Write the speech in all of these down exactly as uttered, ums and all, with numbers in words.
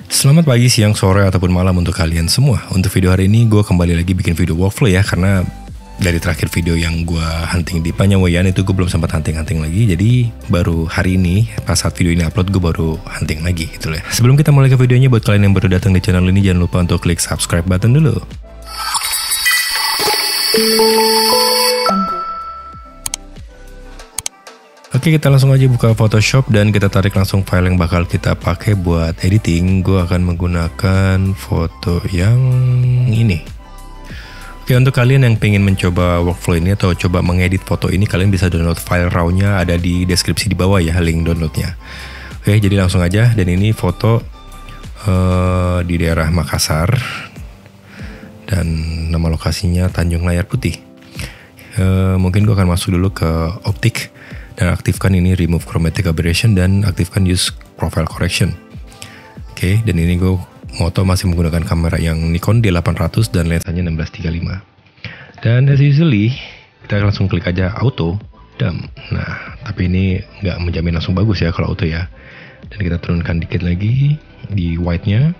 Selamat pagi, siang, sore, ataupun malam untuk kalian semua. Untuk video hari ini gue kembali lagi bikin video workflow ya. Karena dari terakhir video yang gue hunting di Panyawayan itu gue belum sempat hunting-hunting lagi. Jadi baru hari ini pas saat video ini upload gue baru hunting lagi gitu ya. Sebelum kita mulai ke videonya, buat kalian yang baru datang di channel ini jangan lupa untuk klik subscribe button dulu. Oke, kita langsung aja buka Photoshop dan kita tarik langsung file yang bakal kita pakai buat editing. Gue akan menggunakan foto yang ini. Oke, untuk kalian yang pengen mencoba workflow ini atau coba mengedit foto ini, kalian bisa download file raw-nya, ada di deskripsi di bawah ya, link downloadnya. Oke, jadi langsung aja. Dan ini foto uh, di daerah Makassar dan nama lokasinya Tanjung Layar Putih. Uh, mungkin gue akan masuk dulu ke optik dan aktifkan ini remove chromatic aberration dan aktifkan use profile correction. Oke, dan ini gue moto masih menggunakan kamera yang Nikon D delapan ratus dan lensanya enam belas tiga puluh lima. Dan as usually kita langsung klik aja auto dam. Nah, tapi ini nggak menjamin langsung bagus ya kalau auto ya. Dan kita turunkan dikit lagi di white-nya.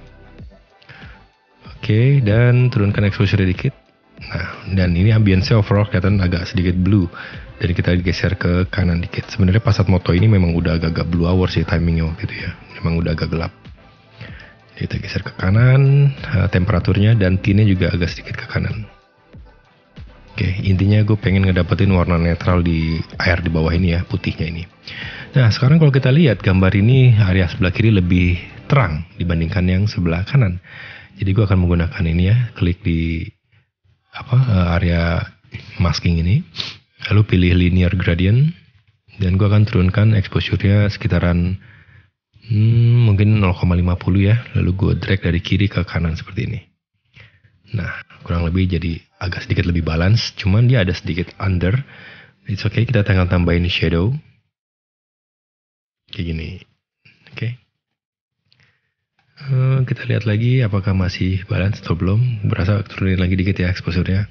Oke, dan turunkan exposure dikit. Nah, dan ini ambience overall kelihatan agak sedikit blue. Dan kita geser ke kanan dikit. Sebenarnya pas saat moto ini memang udah agak-agak blue hour sih timingnya waktu itu ya. Memang udah agak gelap. Jadi kita geser ke kanan, temperaturnya dan tint-nya juga agak sedikit ke kanan. Oke, intinya gue pengen ngedapetin warna netral di air di bawah ini ya, putihnya ini. Nah, sekarang kalau kita lihat gambar ini, area sebelah kiri lebih terang dibandingkan yang sebelah kanan. Jadi gue akan menggunakan ini ya, klik di apa area masking ini. Lalu pilih linear gradient dan gue akan turunkan exposure-nya sekitaran hmm, mungkin nol koma lima puluh ya. Lalu gue drag dari kiri ke kanan seperti ini. Nah, kurang lebih jadi agak sedikit lebih balance, cuman dia ada sedikit under. It's okay, kita tinggal tambahin shadow kayak gini. Oke, okay. uh, kita lihat lagi apakah masih balance atau belum. Berasa turunin lagi dikit ya exposure-nya.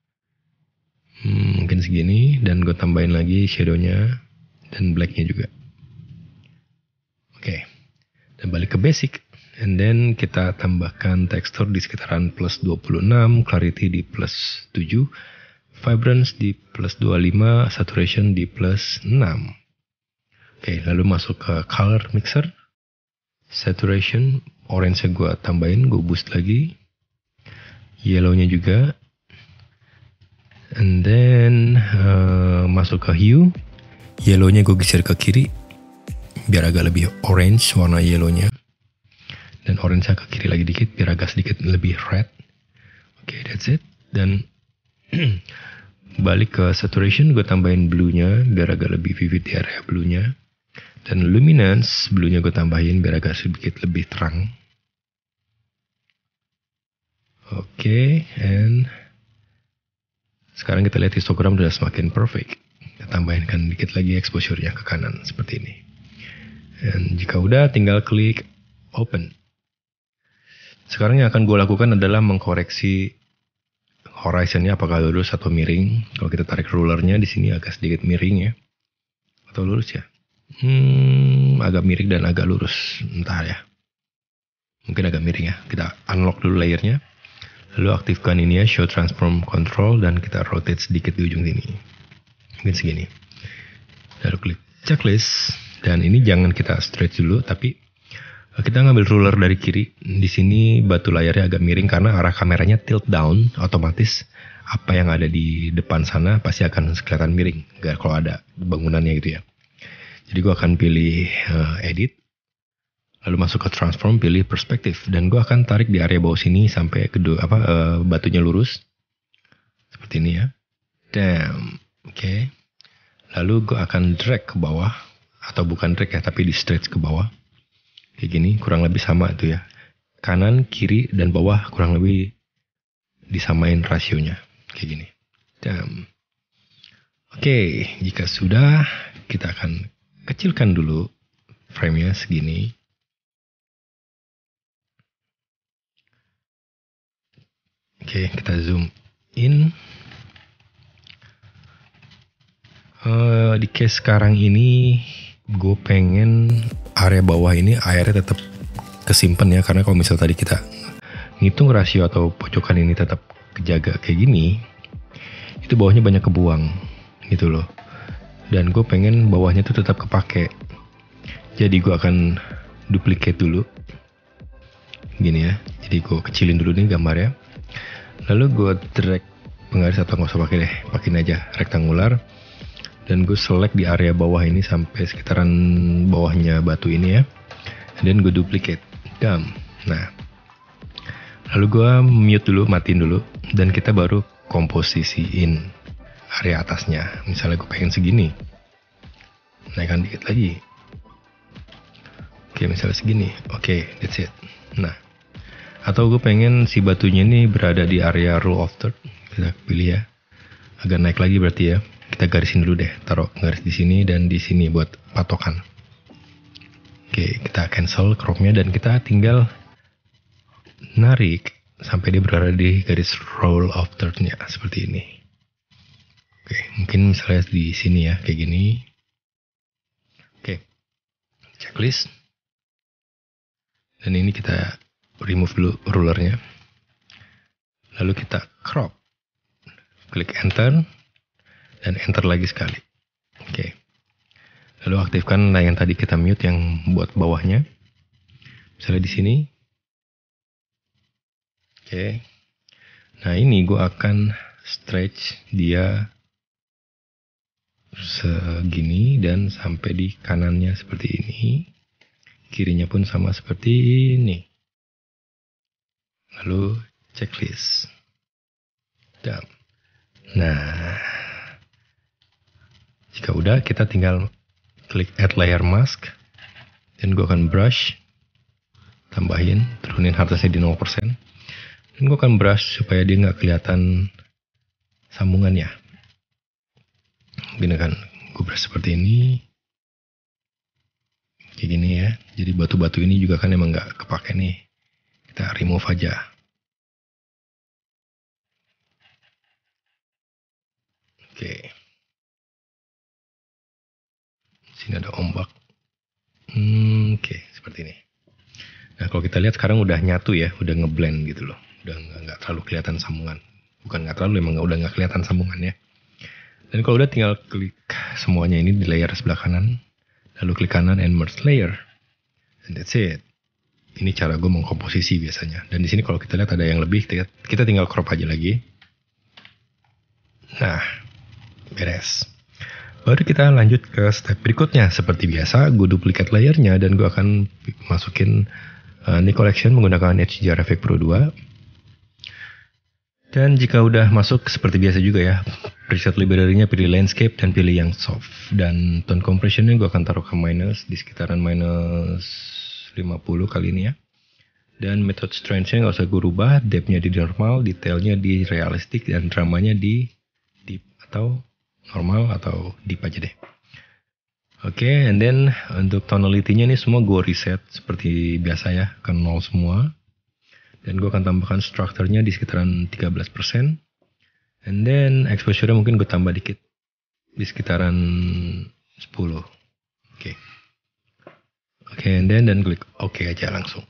Hmm, mungkin segini dan gue tambahin lagi shadownya dan blacknya juga. Oke, okay. Dan balik ke basic and then kita tambahkan tekstur di sekitaran plus dua puluh enam, clarity di plus tujuh, vibrance di plus dua puluh lima, saturation di plus enam. Oke, okay, lalu masuk ke color mixer, saturation orange gue tambahin, gue boost lagi, yellownya juga. And then uh, masuk ke hue, yellownya gue geser ke kiri biar agak lebih orange warna yellownya, dan orange ke kiri lagi dikit biar agak sedikit lebih red. Oke, okay, that's it. Dan balik ke saturation, gue tambahin blue-nya biar agak lebih vivid di area blue-nya, dan luminance blue-nya gue tambahin biar agak sedikit lebih terang. Oke, okay, and sekarang kita lihat histogram sudah semakin perfect. Kita tambahkan dikit lagi exposure-nya ke kanan seperti ini. Dan jika udah, tinggal klik open. Sekarang yang akan gue lakukan adalah mengkoreksi horizon-nya apakah lurus atau miring. Kalau kita tarik rulernya di sini agak sedikit miring ya, atau lurus ya. Hmm, agak miring dan agak lurus, entah ya. Mungkin agak miring ya. Kita unlock dulu layernya. Lalu aktifkan ini ya, show transform control, dan kita rotate sedikit di ujung sini. Mungkin segini. Lalu klik checklist, dan ini jangan kita stretch dulu, tapi kita ngambil ruler dari kiri. Di sini batu layarnya agak miring karena arah kameranya tilt down, otomatis apa yang ada di depan sana pasti akan kelihatan miring. Gak kalau ada bangunannya gitu ya. Jadi gue akan pilih uh, edit. Lalu masuk ke transform, pilih perspektif, dan gue akan tarik di area bawah sini sampai kedua apa uh, batunya lurus seperti ini ya. Damn, oke. Okay. Lalu gue akan drag ke bawah, atau bukan drag ya, tapi di stretch ke bawah kayak gini, kurang lebih sama itu ya. Kanan, kiri, dan bawah kurang lebih disamain rasionya kayak gini. Damn. Oke, okay, jika sudah, kita akan kecilkan dulu frame-nya segini. Oke, kita zoom in. Uh, di case sekarang ini gue pengen area bawah ini airnya tetap kesimpan ya, karena kalau misal tadi kita ngitung rasio atau pojokan ini tetap kejaga kayak gini, itu bawahnya banyak kebuang gitu loh. Dan gue pengen bawahnya tuh tetap kepake. Jadi gue akan duplicate dulu gini ya. Jadi gue kecilin dulu nih gambarnya. Lalu gue drag penggaris, atau nggak usah pakai deh, pakein aja rektangular. Dan gue select di area bawah ini sampai sekitaran bawahnya batu ini ya. Dan gue duplicate. Dam. Nah, lalu gue mute dulu, matiin dulu. Dan kita baru komposisiin area atasnya. Misalnya gue pengen segini, naikkan dikit lagi. Oke, misalnya segini. Oke, that's it. Nah, atau gue pengen si batunya ini berada di area rule of third. Kita pilih ya. Agak naik lagi berarti ya. Kita garisin dulu deh, taruh garis di sini dan di sini buat patokan. Oke, kita cancel cropnya dan kita tinggal narik sampai dia berada di garis roll of third-nya seperti ini. Oke, mungkin misalnya di sini ya, kayak gini. Oke, checklist. Dan ini kita remove dulu rulernya. Lalu kita crop. Klik enter. Dan enter lagi sekali. Oke. Lalu aktifkan yang tadi kita mute yang buat bawahnya. Misalnya di sini. Oke. Nah ini gue akan stretch dia segini dan sampai di kanannya seperti ini. Kirinya pun sama seperti ini. Lalu checklist. Dan nah, jika udah, kita tinggal klik add layer mask. Dan gue akan brush. Tambahin, turunin hardnessnya di nol persen. Dan gue akan brush supaya dia nggak kelihatan sambungannya. Gini kan, gue brush seperti ini. Kayak gini ya. Jadi batu-batu ini juga kan emang nggak kepake nih. Kita remove aja. Oke. Sini ada ombak. Hmm, Oke, okay, seperti ini. Nah, kalau kita lihat sekarang udah nyatu ya, udah ngeblend gitu loh. Udah nggak terlalu kelihatan sambungan. Bukan nggak terlalu, emang udah nggak kelihatan sambungannya. Dan kalau udah, tinggal klik semuanya ini di layer sebelah kanan. Lalu klik kanan and merge layer. And that's it. Ini cara gue mengkomposisi biasanya. Dan di sini kalau kita lihat ada yang lebih, kita tinggal crop aja lagi. Nah, beres. Baru kita lanjut ke step berikutnya. Seperti biasa, gue duplicate layernya dan gue akan masukin uh, Nik Collection menggunakan H D R Effect Pro dua. Dan jika udah masuk, seperti biasa juga ya, preset library-nya pilih landscape dan pilih yang soft. Dan tone compression-nya gue akan taruh ke minus, di sekitaran minus lima puluh kali ini ya. Dan method strength-nya gak usah gue rubah, depth-nya di normal, detailnya di realistic, dan dramanya di deep atau normal atau deep aja deh. Oke, okay, and then untuk tonality-nya ini semua gue reset seperti biasa ya, ke nol semua. Dan gue akan tambahkan structure-nya di sekitaran tiga belas persen. And then exposure-nya mungkin gue tambah dikit, di sekitaran sepuluh. Oke. Okay. Oke, okay, and then dan klik oke okay aja langsung.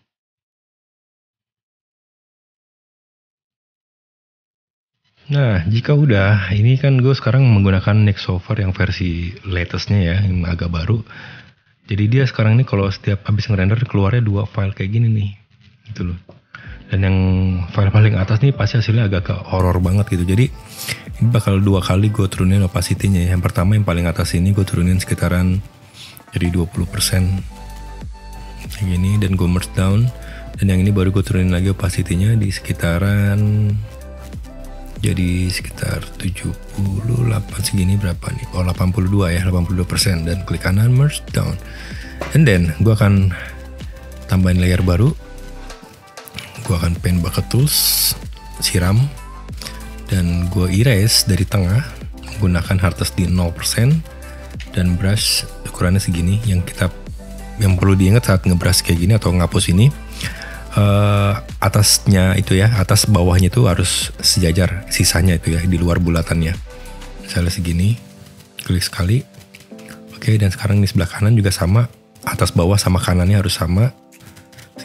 Nah, jika udah, ini kan gue sekarang menggunakan Nexover yang versi latestnya ya, yang agak baru. Jadi dia sekarang ini kalau setiap habis ngerender keluarnya dua file kayak gini nih, gitu loh. Dan yang file paling atas nih pasti hasilnya agak-agak horor banget gitu. Jadi ini bakal dua kali gue turunin opacity-nya. Yang pertama yang paling atas ini gue turunin sekitaran jadi dua puluh persen kayak gini, dan gue merge down. Dan yang ini baru gue turunin lagi opacity-nya di sekitaran jadi sekitar tujuh puluh delapan segini berapa nih? Oh, delapan puluh dua ya, delapan puluh dua persen, dan klik kanan merge down. And then gue akan tambahin layer baru. Gue akan pen bucket tools, siram, dan gue erase dari tengah menggunakan hardness di nol persen dan brush ukurannya segini. Yang kita yang perlu diingat saat ngebrush kayak gini atau ngapus ini, uh, atasnya itu ya, atas bawahnya itu harus sejajar, sisanya itu ya di luar bulatannya. Misalnya segini, klik sekali. Oke, dan sekarang di sebelah kanan juga sama, atas bawah sama kanannya harus sama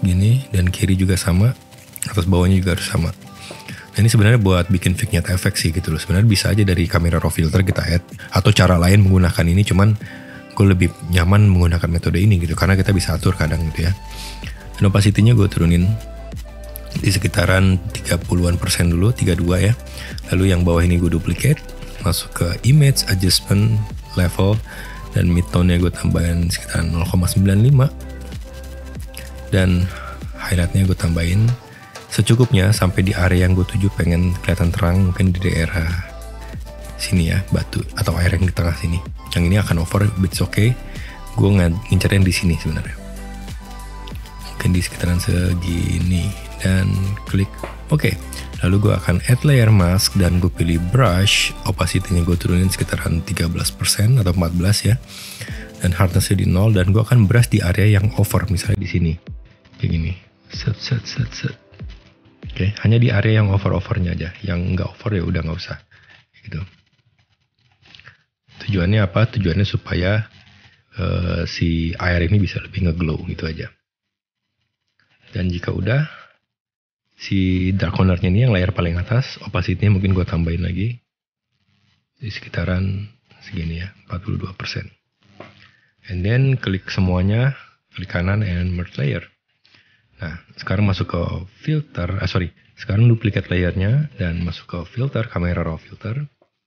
gini, dan kiri juga sama, atas bawahnya juga harus sama. Nah ini sebenarnya buat bikin vignette effect sih gitu loh. Sebenarnya bisa aja dari kamera raw filter kita add, atau cara lain menggunakan ini, cuman gue lebih nyaman menggunakan metode ini gitu, karena kita bisa atur kadang gitu ya. Dan opacity-nya gue turunin di sekitaran tiga puluhan persen dulu, tiga puluh dua ya. Lalu yang bawah ini gue duplicate, masuk ke image adjustment level, dan midtone-nya gue tambahin sekitaran nol koma sembilan lima, dan highlight-nya gue tambahin secukupnya sampai di area yang gue tuju pengen kelihatan terang, mungkin di daerah sini ya, batu atau air yang di tengah sini. Yang ini akan over, it's okay. Gue ngincer yang di sini sebenarnya, mungkin di sekitaran segini, dan klik oke. Lalu gue akan add layer mask dan gue pilih brush, opacity-nya gue turunin sekitaran tiga belas persen atau empat belas ya, dan hardness-nya di nol, dan gue akan brush di area yang over, misalnya di sini kayak gini, set set set set. Oke, hanya di area yang over-overnya aja, yang nggak over ya udah nggak usah gitu. Tujuannya apa? Tujuannya supaya uh, si air ini bisa lebih ngeglow gitu aja. Dan jika udah, si dark corner-nya ini yang layar paling atas, opacity-nya mungkin gue tambahin lagi di sekitaran segini ya, empat puluh dua persen. And then klik semuanya, klik kanan and merge layer. Nah, sekarang masuk ke filter, ah sorry, sekarang duplicate layernya dan masuk ke filter, kamera raw filter.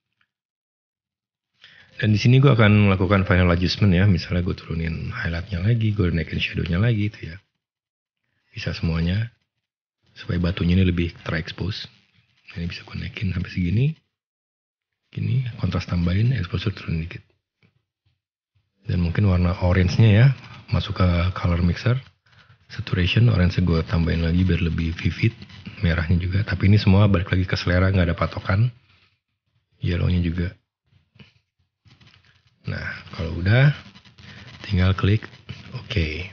Dan di sini gue akan melakukan final adjustment ya, misalnya gue turunin highlightnya lagi, gue naikin shadownya lagi itu ya. Bisa semuanya, supaya batunya ini lebih terekspos. Ini bisa gue naikin sampai segini. Gini, kontras tambahin, exposure turun dikit. Dan mungkin warna orange-nya ya, masuk ke color mixer. Saturation, orange gue tambahin lagi biar lebih vivid, merahnya juga. Tapi ini semua balik lagi ke selera, nggak ada patokan. Yellow-nya juga. Nah, kalau udah, tinggal klik OK.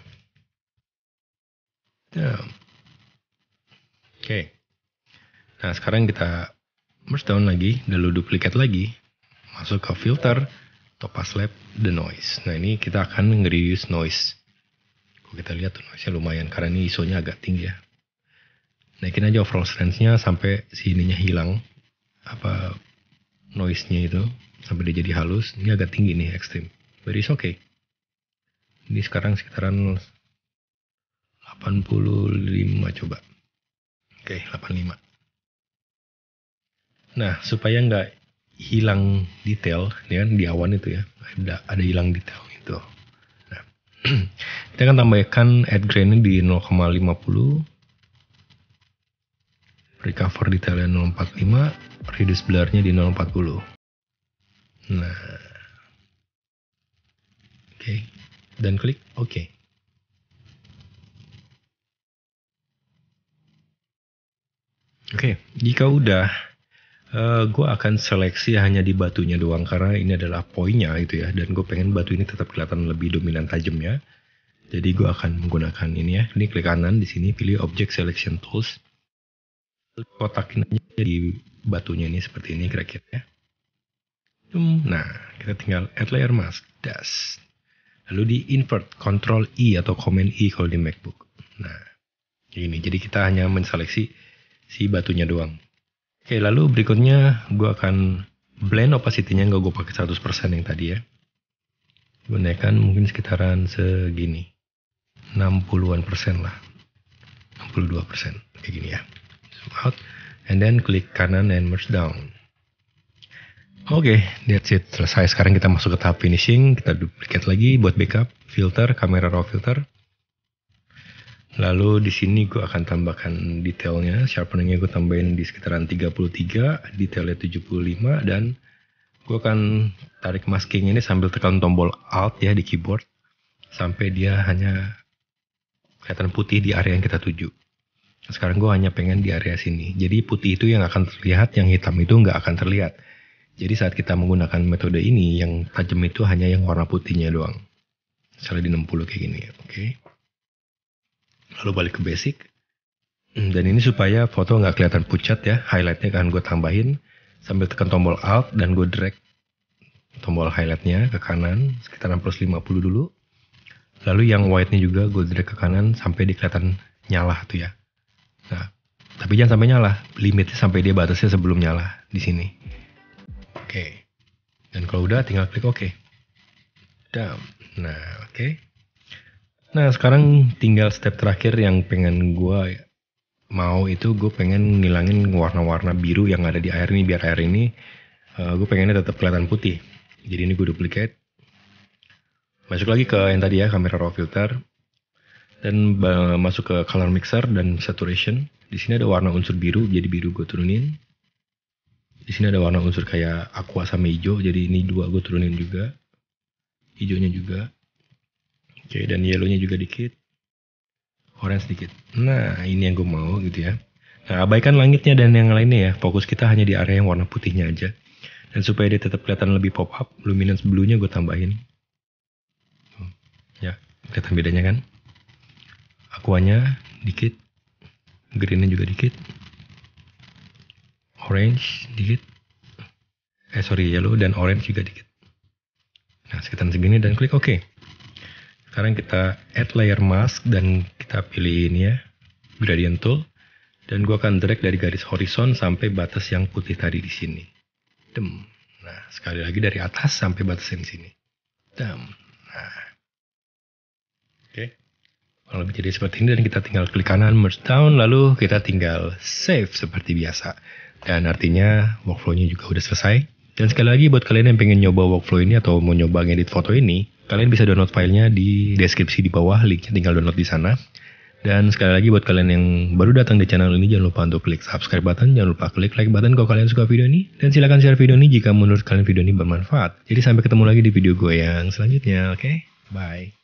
Nah, Oke. Okay. Nah, sekarang kita merge down lagi, lalu duplicate lagi, masuk ke filter, topaz lab, the noise. Nah, ini kita akan nge-reduce noise. Kita lihat tuh noise-nya lumayan karena ini I S O-nya agak tinggi ya. Naikin aja overall strength-nya sampai sininya hilang apa noise-nya itu, sampai dia jadi halus. Ini agak tinggi nih, ekstrim. But it's okay. Ini sekarang sekitaran delapan puluh lima coba. Oke, okay, delapan puluh lima. Nah, supaya nggak hilang detail, ya kan di awan itu ya, ada ada hilang detail itu. Kita akan tambahkan add grain di nol koma lima puluh, recover detailnya nol koma empat puluh lima, reduce blur-nya di nol koma empat puluh. Nah, oke, okay. Dan klik OK. Oke, okay. Jika udah, uh, gue akan seleksi hanya di batunya doang karena ini adalah poinnya gitu ya, dan gue pengen batu ini tetap kelihatan lebih dominan tajamnya. Jadi gue akan menggunakan ini ya. Ini klik kanan di sini, pilih Object Selection Tools. Kotakin aja di batunya ini seperti ini kira-kira ya. Nah, kita tinggal Add Layer Mask, das. Lalu di Invert, Control I atau Command I kalau di MacBook. Nah, ini. Jadi kita hanya menseleksi si batunya doang. Oke, lalu berikutnya gue akan blend opacity-nya, nggak gue pakai seratus persen yang tadi ya. Gue naikkan mungkin sekitaran segini. enam puluhan persen lah, enam puluh dua persen kayak gini ya. Zoom out and then klik kanan and merge down. Oke, okay, that's it, selesai. Sekarang kita masuk ke tahap finishing. Kita duplicate lagi buat backup, filter, kamera raw filter. Lalu di sini gue akan tambahkan detailnya, sharpening-nya gue tambahin di sekitaran tiga puluh tiga, detailnya tujuh puluh lima, dan gue akan tarik masking ini sambil tekan tombol Alt ya di keyboard sampai dia hanya kelihatan putih di area yang kita tuju. Sekarang gue hanya pengen di area sini. Jadi putih itu yang akan terlihat, yang hitam itu nggak akan terlihat. Jadi saat kita menggunakan metode ini, yang tajam itu hanya yang warna putihnya doang. Misalnya di enam puluh kayak gini ya, oke. Okay. Lalu balik ke basic. Dan ini supaya foto nggak kelihatan pucat ya, highlightnya kan gue tambahin sambil tekan tombol Alt dan gue drag tombol highlightnya ke kanan sekitaran plus lima puluh dulu. Lalu yang white-nya juga gue drag ke kanan sampai di kelihatan nyala tuh ya. Nah, tapi jangan sampai nyala, limitnya sampai dia batasnya sebelum nyala di sini. Oke. Dan kalau udah tinggal klik oke. Dam. Nah, oke. Nah, sekarang tinggal step terakhir yang pengen gue mau itu, gue pengen ngilangin warna-warna biru yang ada di air ini, biar air ini uh, gue pengennya tetap kelihatan putih. Jadi ini gue duplicate. Masuk lagi ke yang tadi ya, kamera raw filter. Dan uh, masuk ke color mixer dan saturation. Di sini ada warna unsur biru, jadi biru gue turunin. Di sini ada warna unsur kayak aqua sama hijau, jadi ini dua gue turunin juga. Hijaunya juga. Oke, dan yellownya juga dikit. Orange sedikit. Nah, ini yang gue mau gitu ya. Nah, abaikan langitnya dan yang lainnya ya. Fokus kita hanya di area yang warna putihnya aja. Dan supaya dia tetap kelihatan lebih pop up, luminance blue-nya gue tambahin. Ya, kelihatan bedanya kan? Aquanya dikit. Green-nya juga dikit. Orange dikit. Eh, sorry, yellow dan orange juga dikit. Nah, sekitar segini dan klik OK. Sekarang kita add layer mask dan kita pilih ini ya, gradient tool. Dan gue akan drag dari garis horizon sampai batas yang putih tadi di sini. Dem. Nah, sekali lagi dari atas sampai batas yang di sini. Dem. Nah. Oke. Kalau lebih jadi seperti ini dan kita tinggal klik kanan merge down, lalu kita tinggal save seperti biasa. Dan artinya workflow-nya juga udah selesai. Dan sekali lagi buat kalian yang pengen nyoba workflow ini atau mau nyoba ngedit foto ini, kalian bisa download filenya di deskripsi di bawah, linknya tinggal download di sana. Dan sekali lagi buat kalian yang baru datang di channel ini, jangan lupa untuk klik subscribe button, jangan lupa klik like button kalau kalian suka video ini, dan silakan share video ini jika menurut kalian video ini bermanfaat. Jadi sampai ketemu lagi di video gue yang selanjutnya, oke? Okay? Bye.